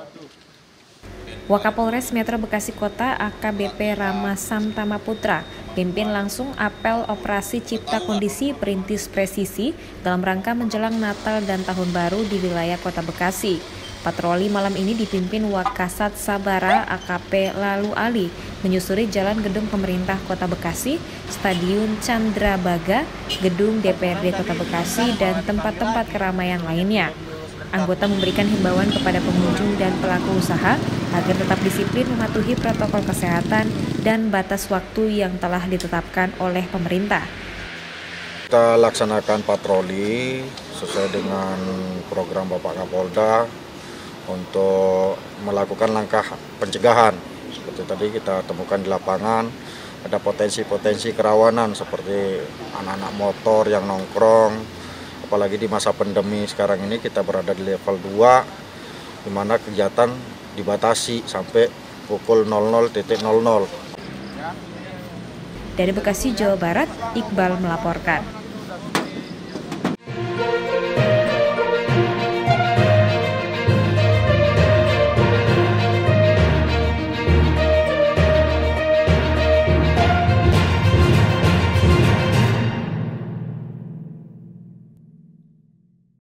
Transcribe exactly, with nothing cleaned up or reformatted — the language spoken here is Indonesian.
Wakapolres Metro Bekasi Kota A K B P Rama Samtama Putra pimpin langsung apel operasi Cipta Kondisi Perintis Presisi dalam rangka menjelang Natal dan Tahun Baru di wilayah Kota Bekasi. Patroli malam ini dipimpin Wakasat Sabara A K P Lalu Ali menyusuri jalan gedung pemerintah Kota Bekasi, Stadion Candrabaga, gedung D P R D Kota Bekasi, dan tempat-tempat keramaian lainnya. Anggota memberikan himbauan kepada pengunjung dan pelaku usaha agar tetap disiplin mematuhi protokol kesehatan dan batas waktu yang telah ditetapkan oleh pemerintah. Kita laksanakan patroli sesuai dengan program Bapak Kapolda untuk melakukan langkah pencegahan. Seperti tadi kita temukan di lapangan, ada potensi-potensi kerawanan seperti anak-anak motor yang nongkrong. Apalagi di masa pandemi sekarang ini kita berada di level dua, di mana kegiatan dibatasi sampai pukul nol nol nol nol. Dari Bekasi, Jawa Barat, Iqbal melaporkan.